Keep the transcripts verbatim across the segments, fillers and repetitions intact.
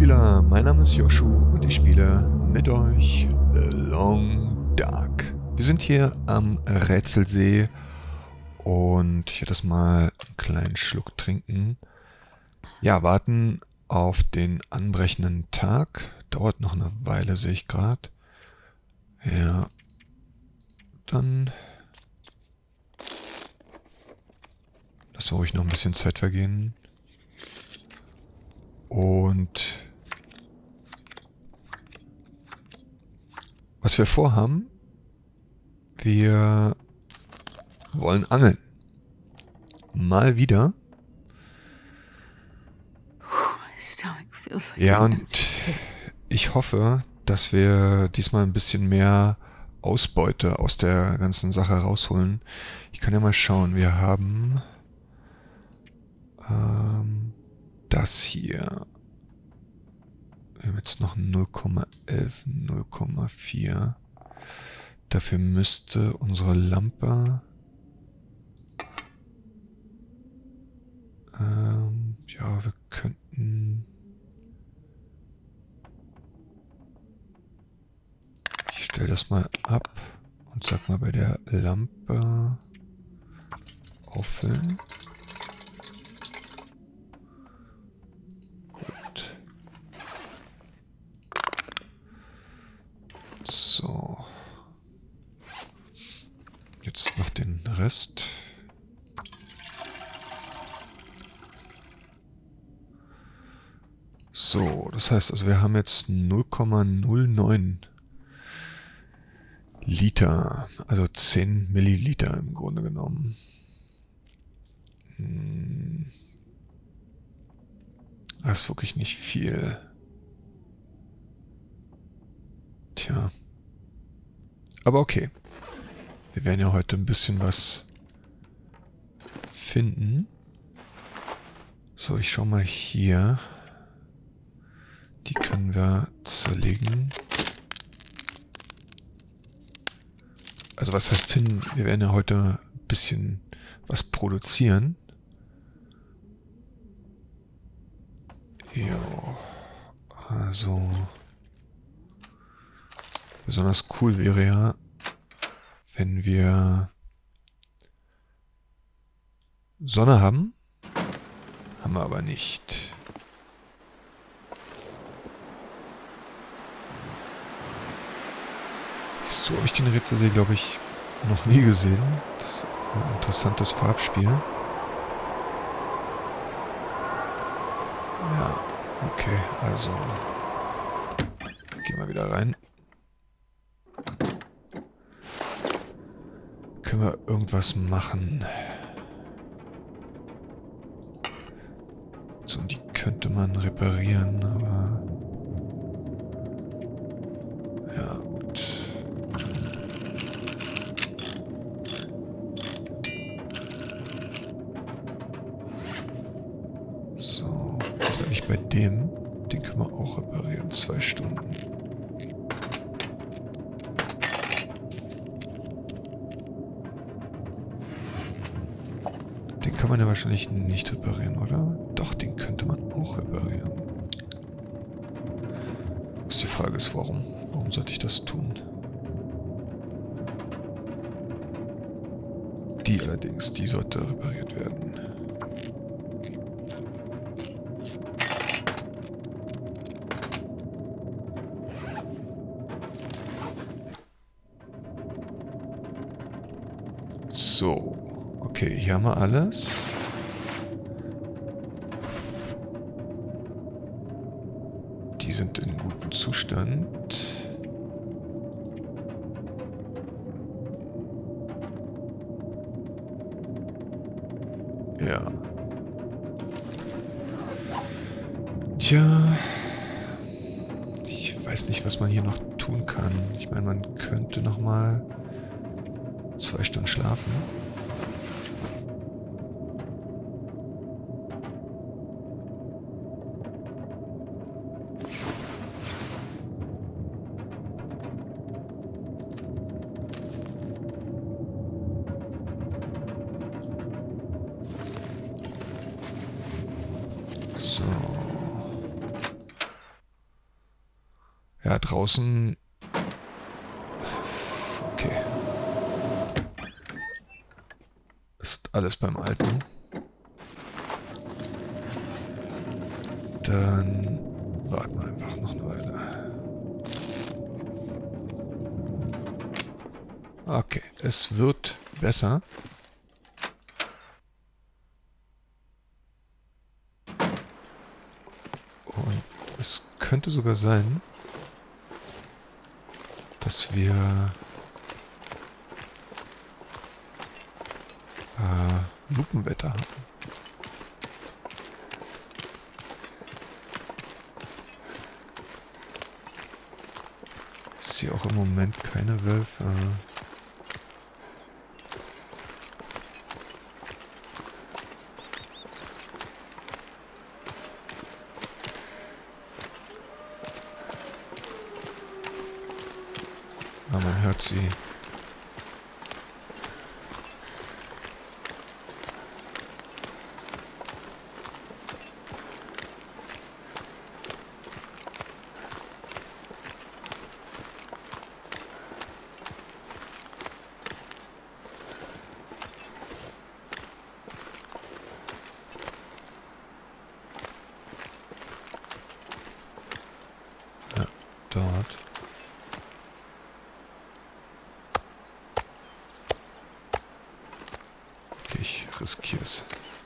Spieler, mein Name ist Joshu und ich spiele mit euch The Long Dark. Wir sind hier am Rätselsee und ich werde das mal einen kleinen Schluck trinken. Ja, warten auf den anbrechenden Tag. Dauert noch eine Weile, sehe ich gerade. Ja, dann lassen wir ruhig noch ein bisschen Zeit vergehen. Und was wir vorhaben, wir wollen angeln. Mal wieder. Ja, und ich hoffe, dass wir diesmal ein bisschen mehr Ausbeute aus der ganzen Sache rausholen. Ich kann ja mal schauen, wir haben ähm, das hier. Wir haben jetzt noch null Komma elf, null Komma vier. Dafür müsste unsere Lampe ähm, ja, wir könnten ich stelle das mal ab und sag mal bei der Lampe auffüllen. Gut. So. Jetzt noch den Rest. So, das heißt also, wir haben jetzt null Komma null neun Liter, also zehn Milliliter im Grunde genommen. Hm. Das ist wirklich nicht viel. Tja. Aber okay. Wir werden ja heute ein bisschen was finden. So, ich schau mal hier. Die können wir zerlegen. Also was heißt finden? Wir werden ja heute ein bisschen was produzieren. Jo. Also besonders cool wäre ja, wenn wir Sonne haben. Haben wir aber nicht. So habe ich den Rätselsee, glaube ich, noch nie gesehen. Das ist ein interessantes Farbspiel. Ja, okay, also gehen wir wieder rein. Können wir irgendwas machen? So, die könnte man reparieren, aber ja, gut. So, was ist eigentlich bei dem? Den können wir auch reparieren, zwei Stunden. Den kann man ja wahrscheinlich nicht reparieren, oder? Doch, den könnte man auch reparieren. Was die Frage ist, warum? Warum sollte ich das tun? Die allerdings, die sollte repariert werden. So. Okay, hier haben wir alles. Die sind in gutem Zustand. Ja. Tja. Ich weiß nicht, was man hier noch tun kann. Ich meine, man könnte noch mal zwei Stunden schlafen. So. Ja, draußen... Okay. Ist alles beim Alten. Dann warten wir einfach noch eine Weile. Okay, es wird besser. Und es könnte sogar sein, dass wir äh, Lupenwetter haben. Ich sehe auch im Moment keine Wölfe. Aber man hört sie. Ja, dort. Okay, ich riskiere es.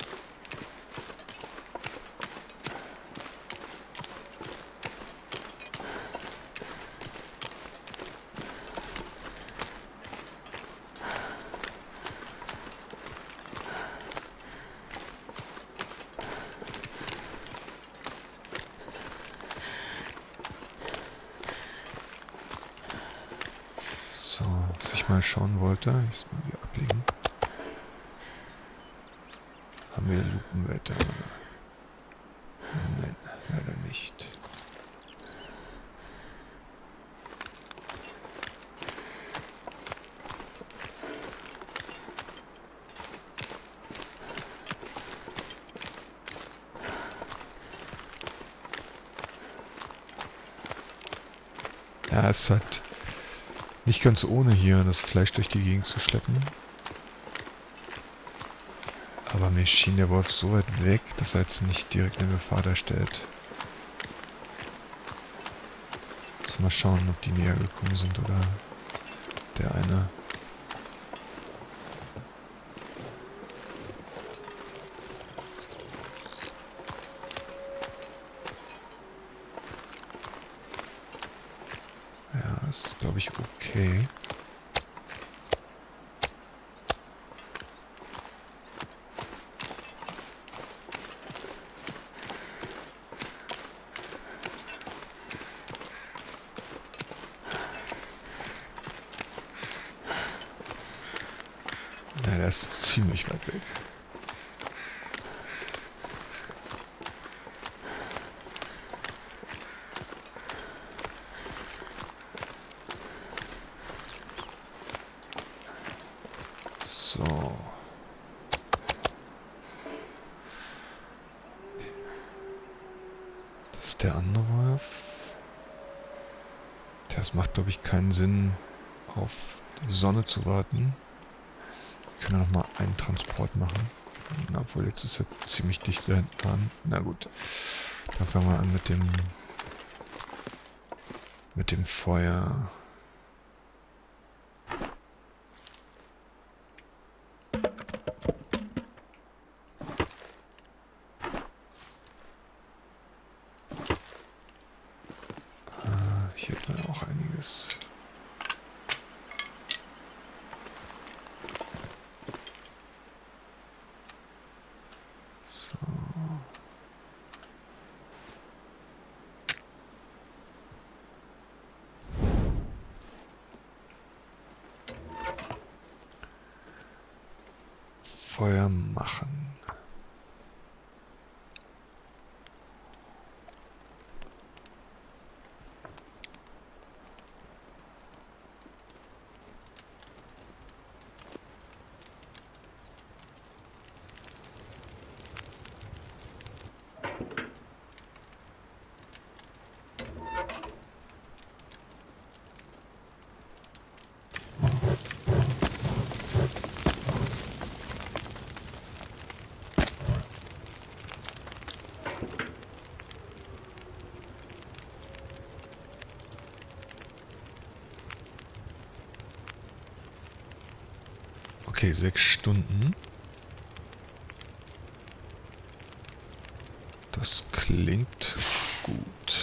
So, was ich mal schauen wollte, ich muss mal wieder ablegen. Haben wir Lupenwetter? Nein, leider nicht. Ja, es ist halt nicht ganz ohne hier, das Fleisch durch die Gegend zu schleppen. Aber mir schien der Wolf so weit weg, dass er jetzt nicht direkt eine Gefahr darstellt. Jetzt mal schauen, ob die näher gekommen sind oder der eine. Ja, ist glaube ich okay. Ja, der ist ziemlich weit weg. So. Das ist der andere Wolf. Das macht, glaube ich, keinen Sinn, auf die Sonne zu warten. Wir können noch mal einen Transport machen. Obwohl, jetzt ist er ziemlich dicht da hinten dran. Na gut. Dann fangen wir an mit dem mit dem Feuer. Ah, hier hat man auch einiges. So. Feuer machen. Okay, sechs Stunden. Das klingt gut.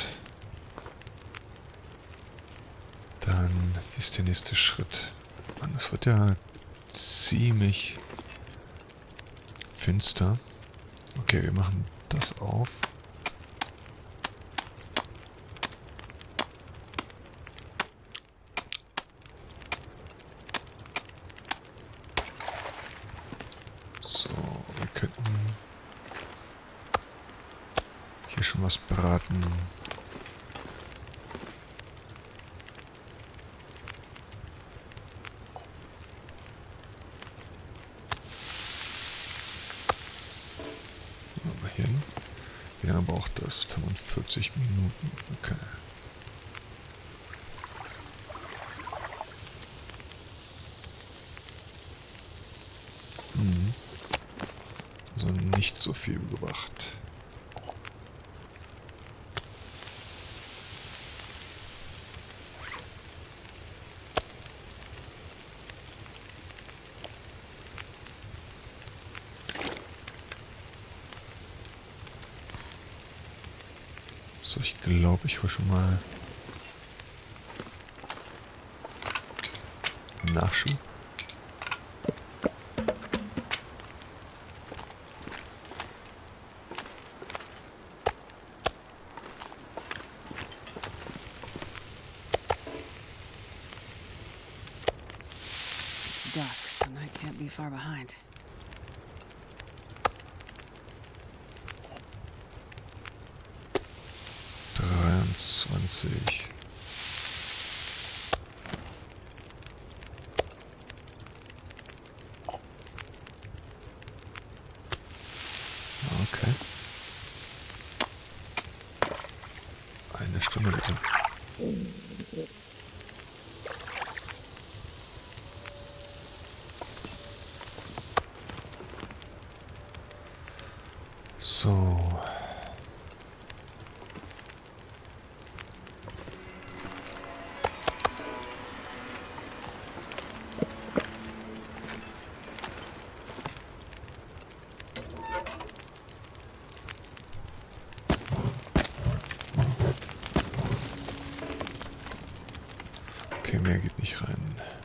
Dann, wie ist der nächste Schritt? Mann, das wird ja ziemlich finster. Okay, wir machen das auf. So, wir könnten hier schon was braten. Mal hier hin. Wie lange braucht das? fünfundvierzig Minuten. Okay. Hm. Also nicht so viel gebracht. So, ich glaube, ich hole schon mal Nachschub. It's dusk, so night can't be far behind. dreiundzwanzig. Okay. Eine Stunde bitte. So. Okay, mehr geht nicht rein.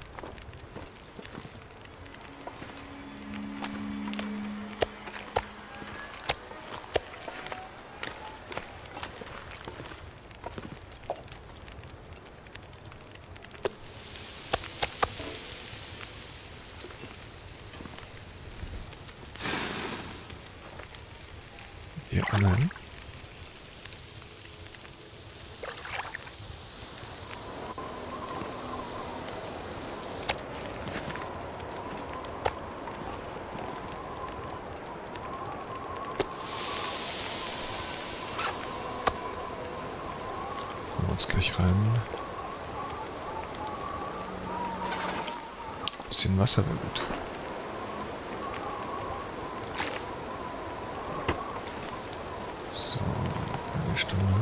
Hier angeln. Uns gleich rein. Bisschen Wasser wäre gut. So, eine Stunde.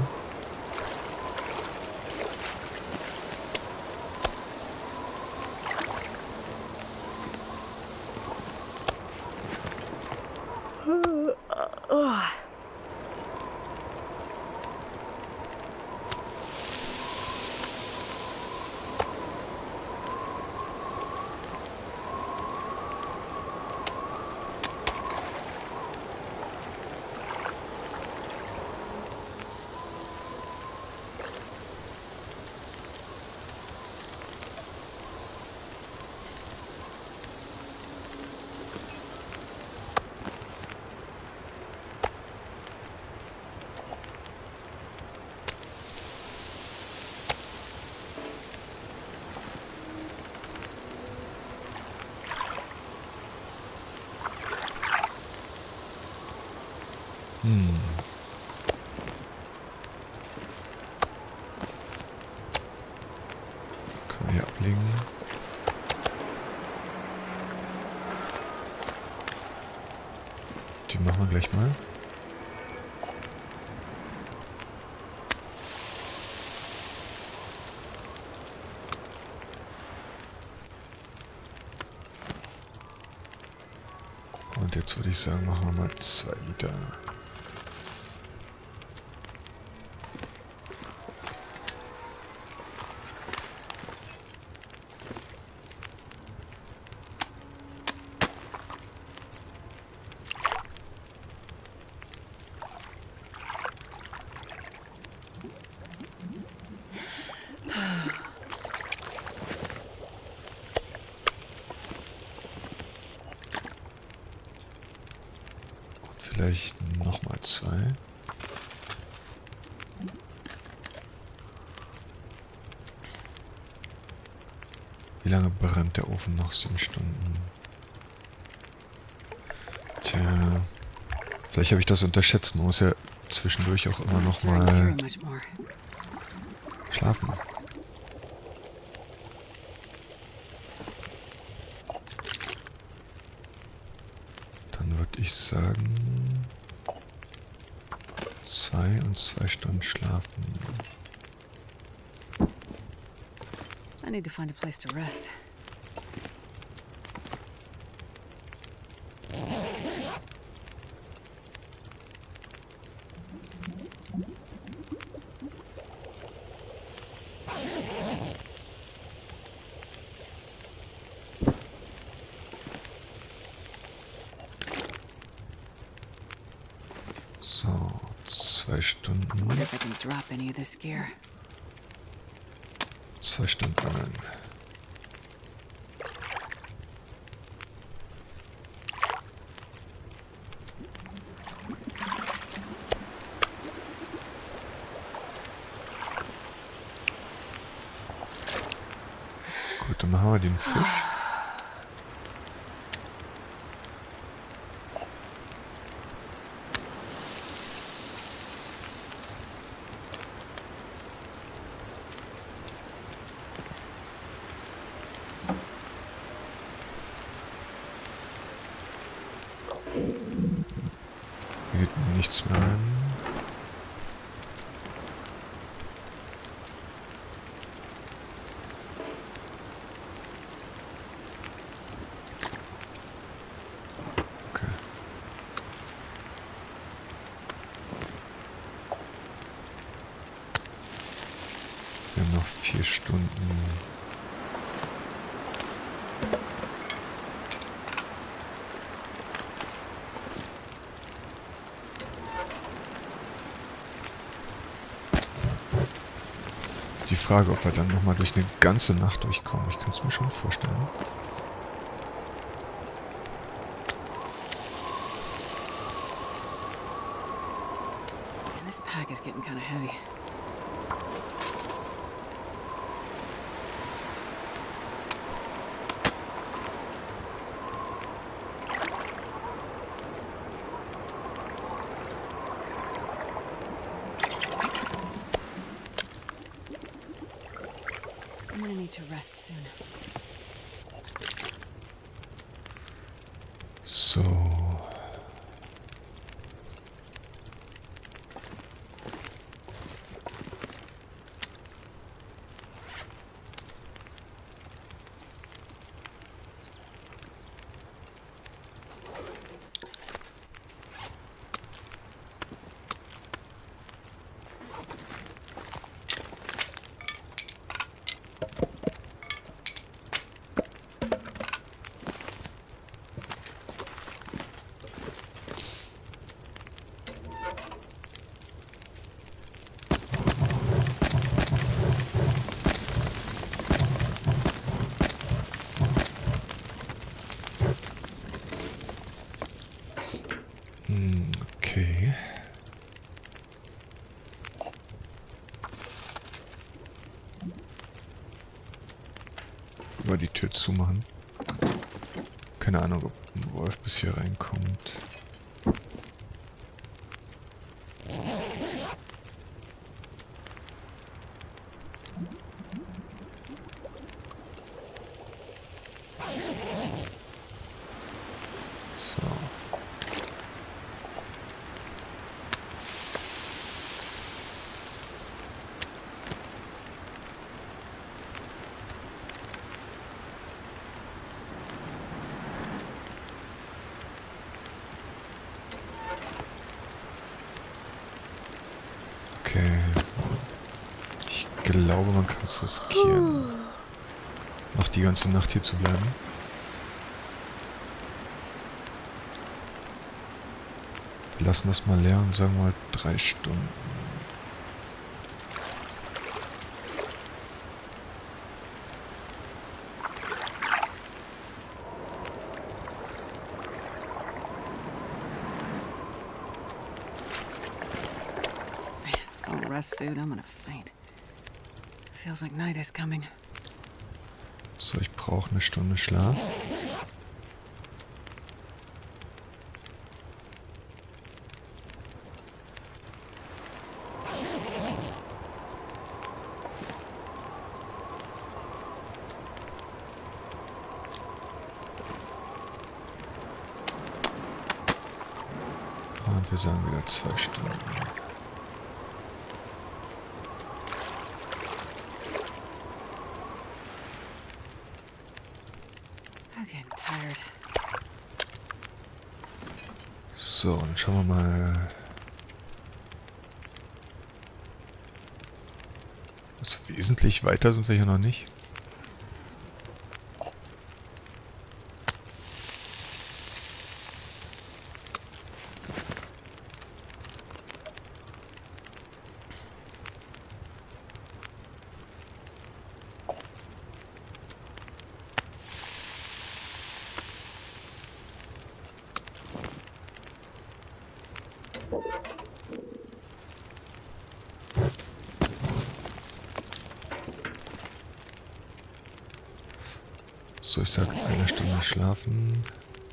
Hm. Können wir hier ablegen. Die machen wir gleich mal. Jetzt würde ich sagen, machen wir mal zwei Liter. Vielleicht nochmal zwei. Wie lange brennt der Ofen noch? Sieben Stunden. Tja. Vielleicht habe ich das unterschätzt. Man muss ja zwischendurch auch immer noch Sure, I can mal carry much more. schlafen. Dann würde ich sagen, zwei und zwei Stunden schlafen. I need to find a place to rest. So, zwei Stunden. Wonder if I can drop any of this gear. Zwei Stunden lang. Gut, dann haben wir den Fisch. Hier geht nichts mehr rein. Okay. Wir haben noch vier Stunden. Die Frage, ob wir dann nochmal durch eine ganze Nacht durchkommen. Ich kann es mir schon vorstellen. And this pack is getting kind of heavy. I'm gonna need to rest soon. So. Hm, okay. Über die Tür zumachen. Keine Ahnung, ob ein Wolf bis hier reinkommt. So. Okay. Ich glaube, man kann es riskieren, noch die ganze Nacht hier zu bleiben. Wir lassen das mal leer und sagen mal drei Stunden. Rest suit, I'm gonna faint. Feels like night is coming. So, ich brauche eine Stunde Schlaf. Und wir sagen wieder zwei Stunden. So, dann schauen wir mal. Also wesentlich weiter sind wir hier noch nicht. So, ich sag eine Stunde schlafen.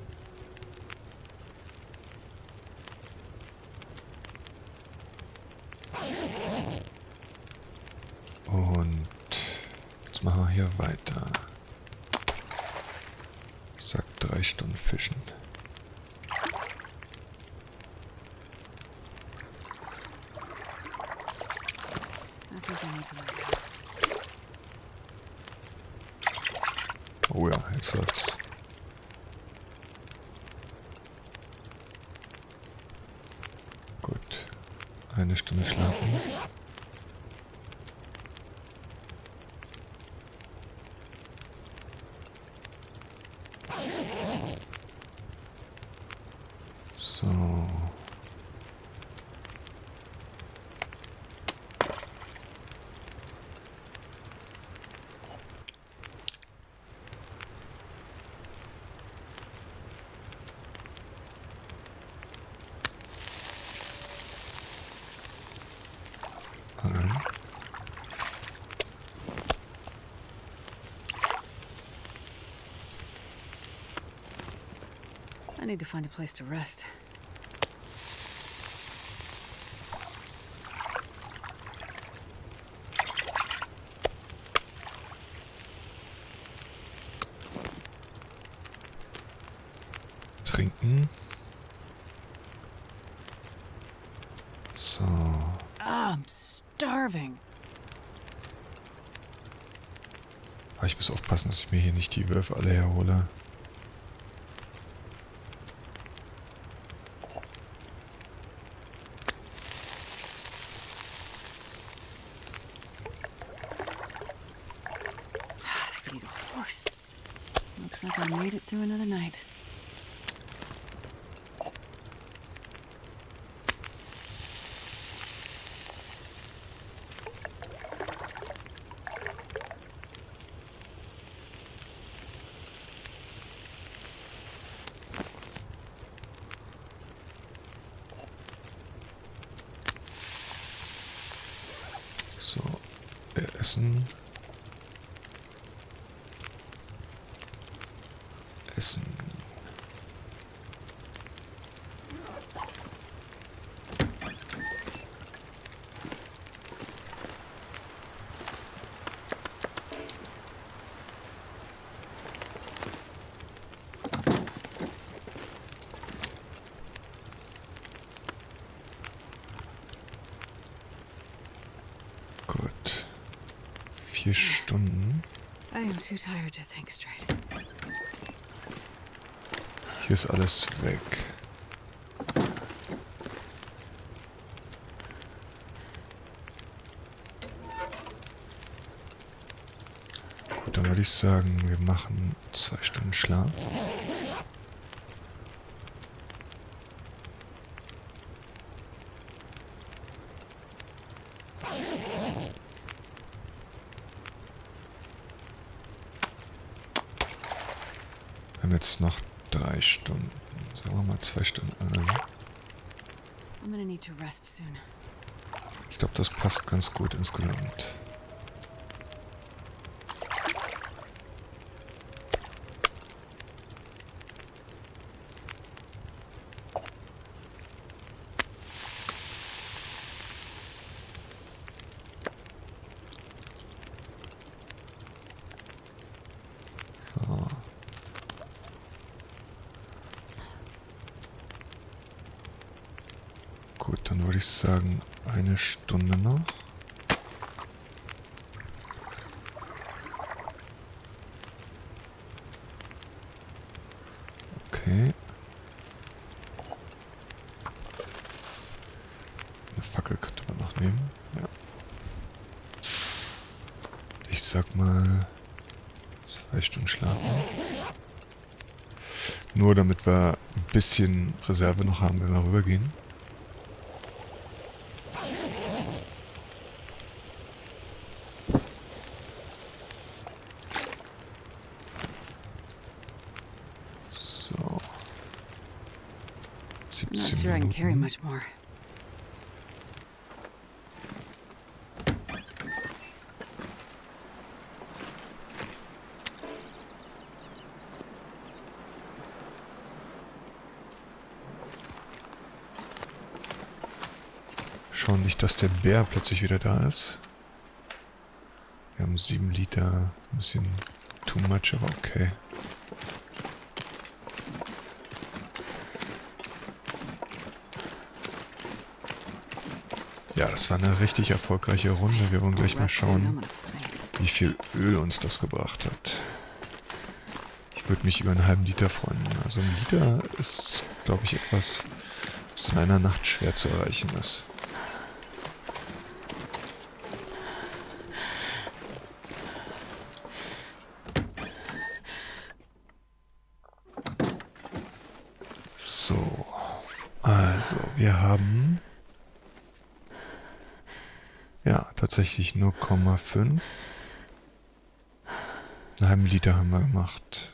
Und jetzt machen wir hier weiter. Ich sag drei Stunden fischen. Oh ja, jetzt läuft's. Gut. Eine Stunde schlafen. So. I need to find a place to rest. Trinken. So. Ah, I'm starving. Aber ich muss aufpassen, dass ich mir hier nicht die Würfe alle herhole. Looks like I made it through another night. So, wir essen. Essen. Gut. Vier Stunden. I am too tired to think straight. Hier ist alles weg. Gut, dann würde ich sagen, wir machen zwei Stunden Schlaf. Wir haben jetzt noch drei Stunden. Sagen wir mal zwei Stunden an. I'm gonna need to rest soon. Ich glaube, das passt ganz gut insgesamt. So. Gut, dann würde ich sagen, eine Stunde noch. Okay. Eine Fackel könnte man noch nehmen. Ja. Ich sag mal zwei Stunden schlafen. Nur damit wir ein bisschen Reserve noch haben, wenn wir rübergehen. So. I'm not siebzehn sure I can carry Minuten. much more. Schauen nicht, dass der Bär plötzlich wieder da ist. Wir haben sieben Liter. Ein bisschen too much, aber okay. Ja, das war eine richtig erfolgreiche Runde. Wir wollen gleich mal Rest soon, I'm schauen, gonna faint. wie viel Öl uns das gebracht hat. Ich würde mich über einen halben Liter freuen. Also ein Liter ist, glaube ich, etwas, was in einer Nacht schwer zu erreichen ist. So, also wir haben ja tatsächlich null Komma fünf. Einen halben Liter haben wir gemacht.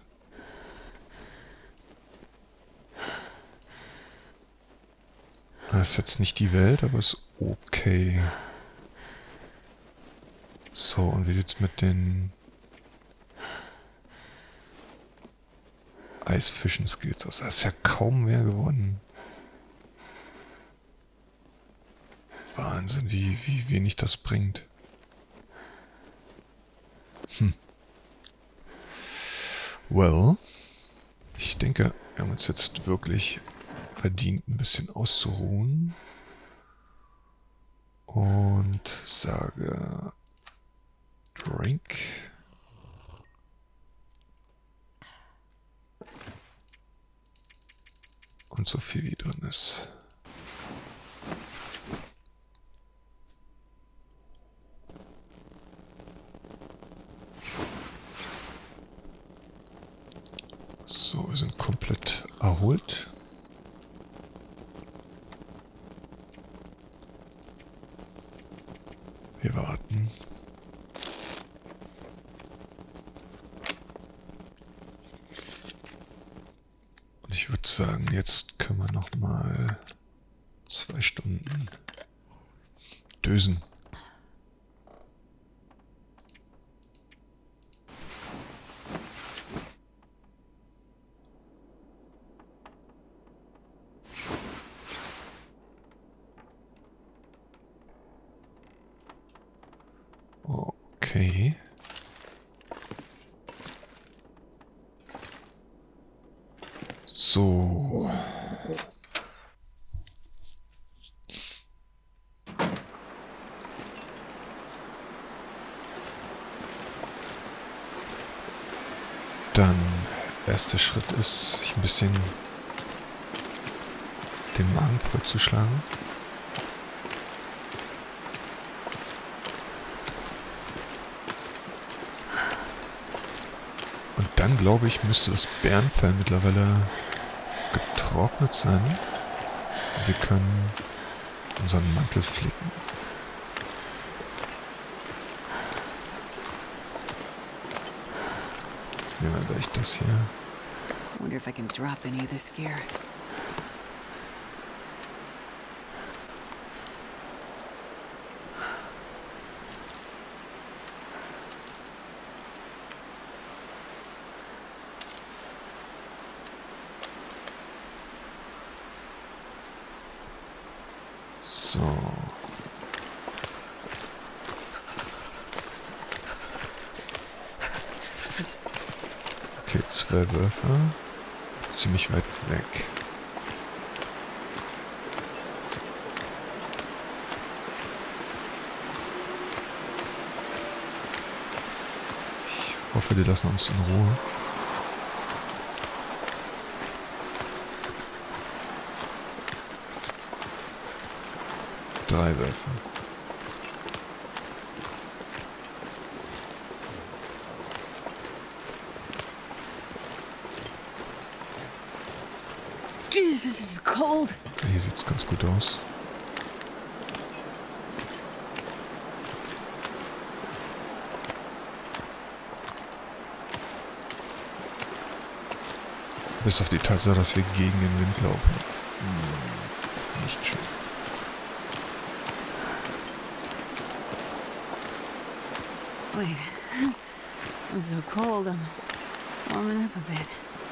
Das ist jetzt nicht die Welt, aber ist okay. So, und wie sieht's mit den Eisfischen Skills aus? Das ist ja kaum mehr geworden. Wahnsinn, wie, wie wenig das bringt. Hm. Well, ich denke, wir haben uns jetzt wirklich verdient, ein bisschen auszuruhen. Und sage Drink. Und so viel wie drin ist. So, wir sind komplett erholt. Wir warten. Und ich würde sagen, jetzt können wir noch mal zwei Stunden dösen. Okay. So. Dann, erster Schritt ist, sich ein bisschen den Magen vollzuschlagen. dann glaube ich, müsste das Bärenfell mittlerweile getrocknet sein. Und wir können unseren Mantel flicken. Nehmen wir gleich das hier. Wonder if I can drop any of this gear. So. Okay, zwei Würfer. Ziemlich weit weg. Ich hoffe, die lassen uns in Ruhe. Drei Würfe. Jesus, this is cold. Hier sieht's ganz gut aus. Bis auf die Tatsache, dass wir gegen den Wind laufen. Hm, nicht schön. Wait, I'm so cold. I'm warming up a bit.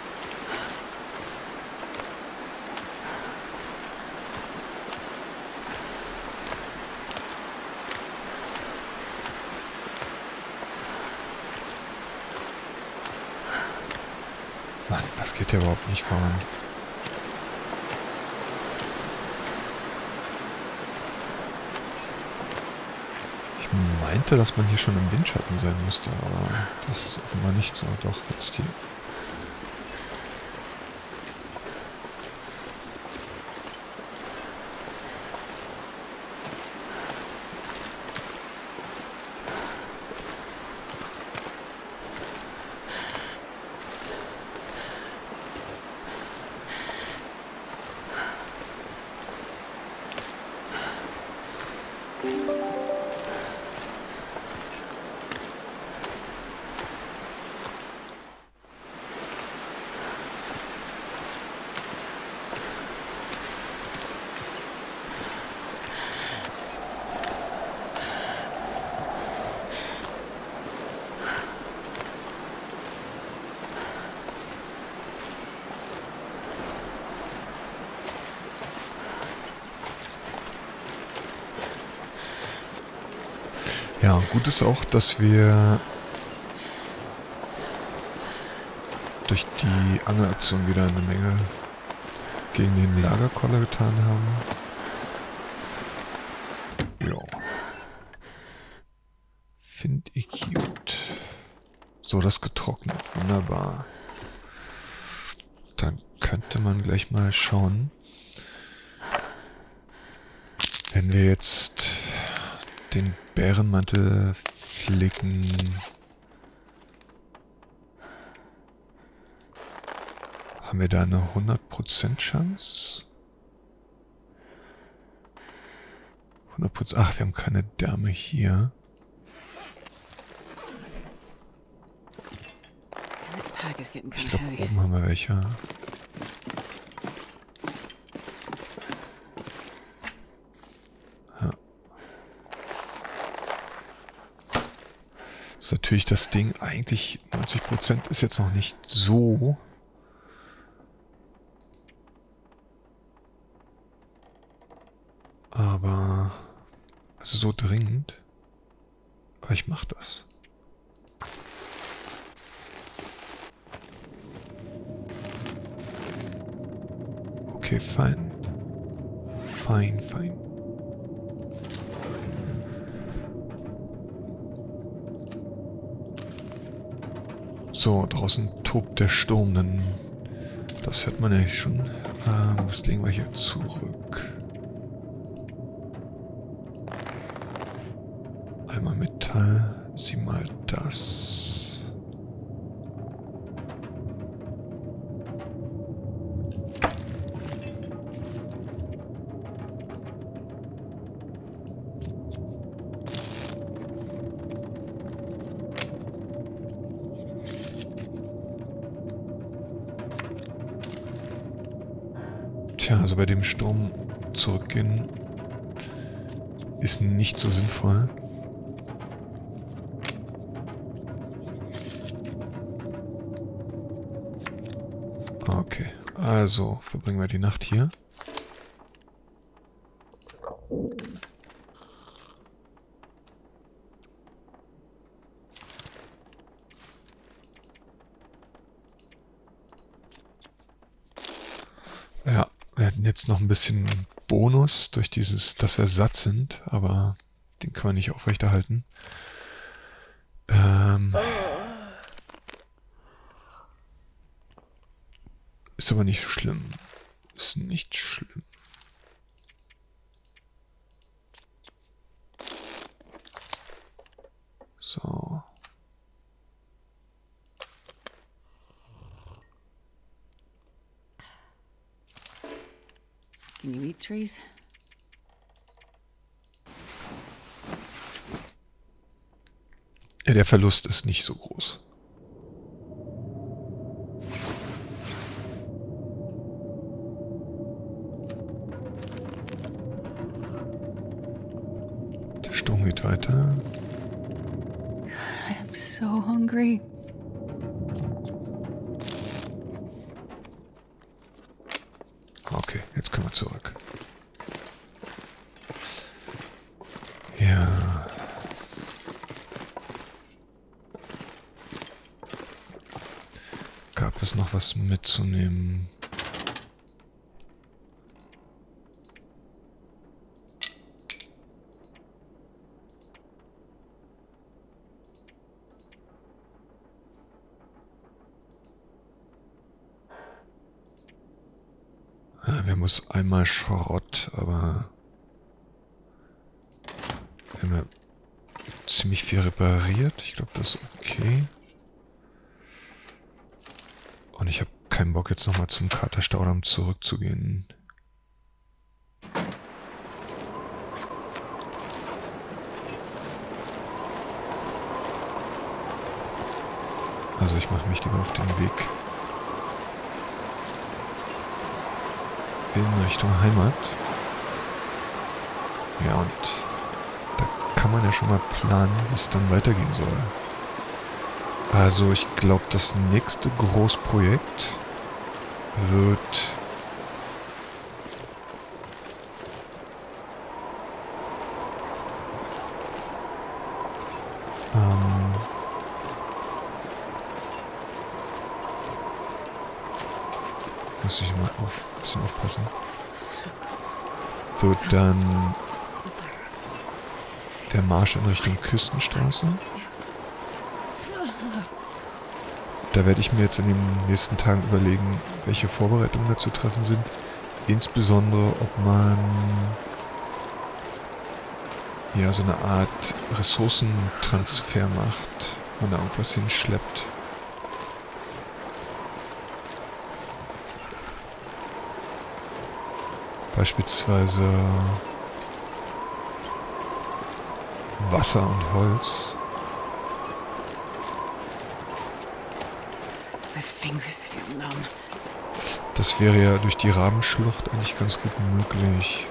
Mann, das geht ja überhaupt nicht voran. Ich meinte, dass man hier schon im Windschatten sein müsste, aber das ist offenbar nicht so. Doch, jetzt hier. Ja, gut ist auch, dass wir durch die Angelaktion wieder eine Menge gegen den Lagerkoller getan haben. Ja. Finde ich gut. So, das getrocknet. Wunderbar. Dann könnte man gleich mal schauen. Wenn wir jetzt den Bärenmantel flicken. Haben wir da eine hundert Prozent Chance? hundert Prozent. Ach, wir haben keine Därme hier. Ich glaube, oben haben wir welche. Ist natürlich das Ding, eigentlich neunzig Prozent ist jetzt noch nicht so. Aber, also so dringend. Aber ich mach das. Okay, fein. Fein, fein. So, draußen tobt der Sturm, denn das hört man ja schon. Ähm, das legen wir hier zurück. Einmal Metall, sieh mal das. Tja, also bei dem Sturm zurückgehen ist nicht so sinnvoll. Okay, also verbringen wir die Nacht hier. Ja, wir hatten jetzt noch ein bisschen Bonus durch dieses, dass wir satt sind, aber den kann man nicht aufrechterhalten. Ähm, ist aber nicht schlimm. Ist nicht schlimm. So. Can you eat trees? Ja, der Verlust ist nicht so groß. Der Sturm geht weiter. I'm so hungry. Okay, jetzt können wir zurück. Ja. Gab es noch was mitzunehmen? Ja, wir haben uns einmal Schrott, aber wir haben ja ziemlich viel repariert. Ich glaube, das ist okay. Und ich habe keinen Bock, jetzt nochmal zum Katerstaudamm zurückzugehen. Also ich mache mich lieber auf den Weg in Richtung Heimat. Ja, und da kann man ja schon mal planen, wie es dann weitergehen soll. Also ich glaube, das nächste Großprojekt wird ähm, muss ich mal auf, ein bisschen aufpassen, wird dann der Marsch in Richtung Küstenstraße. Da werde ich mir jetzt in den nächsten Tagen überlegen, welche Vorbereitungen da zu treffen sind. Insbesondere, ob man ja so eine Art Ressourcentransfer macht, man da irgendwas hinschleppt. Beispielsweise Wasser und Holz. Das wäre ja durch die Rabenschlucht eigentlich ganz gut möglich.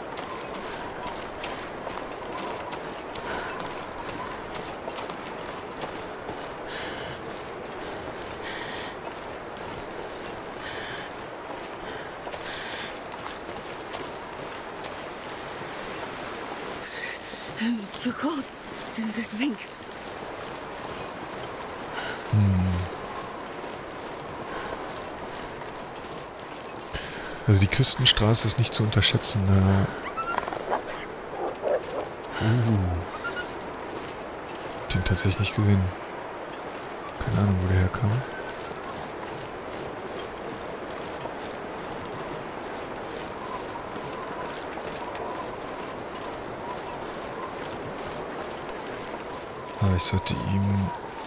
It's so cold. To think. Hm. Also die Küstenstraße ist nicht zu unterschätzen. Äh uh. Den tatsächlich nicht gesehen. Keine Ahnung, wo der herkam. Aber ich sollte ihm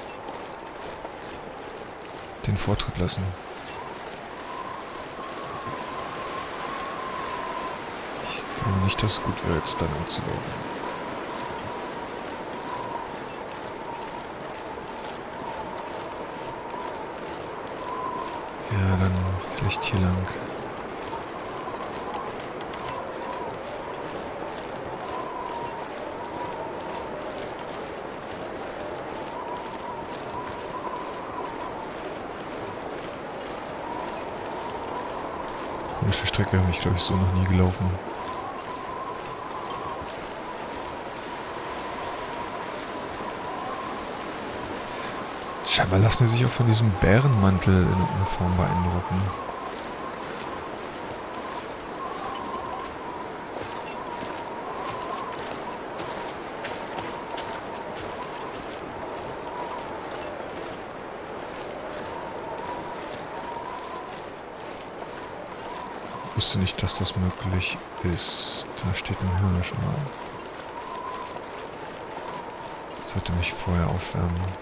den Vortritt lassen. Ich glaube nicht, dass es gut wäre, jetzt dann anzulaufen. Ja, dann vielleicht hier lang. komische Strecke, habe ich glaube ich so noch nie gelaufen. Scheinbar lassen sie sich auch von diesem Bärenmantel in irgendeiner Form beeindrucken. Ich wusste nicht, dass das möglich ist. Da steht ein Hirsch. Das sollte mich vorher aufwärmen.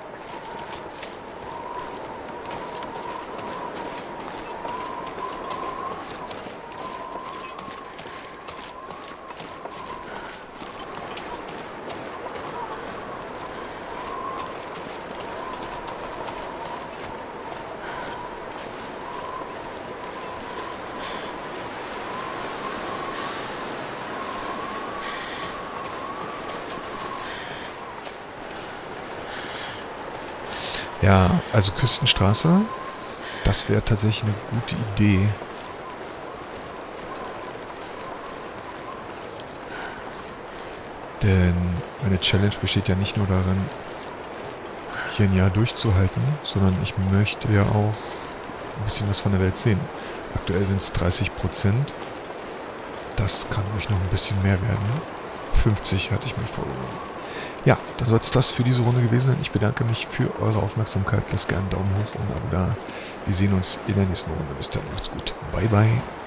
Ja, also Küstenstraße, das wäre tatsächlich eine gute Idee. Denn meine Challenge besteht ja nicht nur darin, hier ein Jahr durchzuhalten, sondern ich möchte ja auch ein bisschen was von der Welt sehen. Aktuell sind es dreißig Prozent. Das kann ruhig noch ein bisschen mehr werden. fünfzig hatte ich mir vorgenommen. Ja, dann soll es das für diese Runde gewesen sein. Ich bedanke mich für eure Aufmerksamkeit. Lasst gerne einen Daumen hoch und ein Abo da. Wir sehen uns in der nächsten Runde. Bis dann, macht's gut. Bye, bye.